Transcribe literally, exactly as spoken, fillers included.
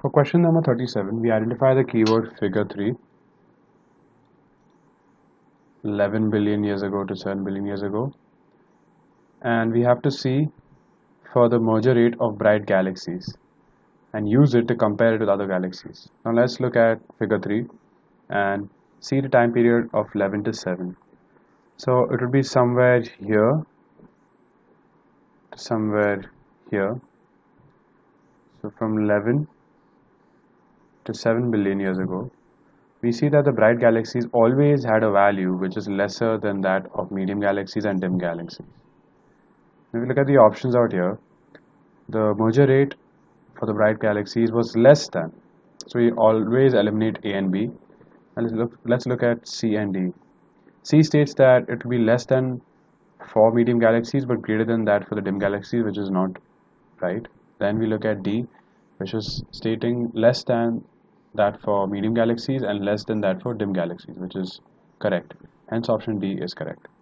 For question number thirty-seven, we identify the keyword figure three, eleven billion years ago to seven billion years ago, and we have to see for the merger rate of bright galaxies and use it to compare it with other galaxies. Now let's look at figure three and see the time period of eleven to seven. So it would be somewhere here to somewhere here. So from eleven to seven billion years ago, we see that the bright galaxies always had a value which is lesser than that of medium galaxies and dim galaxies. If we look at the options out here, the merger rate for the bright galaxies was less than. So we always eliminate A and B. And let's look, let's look at C and D. C states that it will be less than for medium galaxies but greater than that for the dim galaxies, which is not right. Then we look at D, which is stating less than that for medium galaxies and less than that for dim galaxies, which is correct. Hence option D is correct.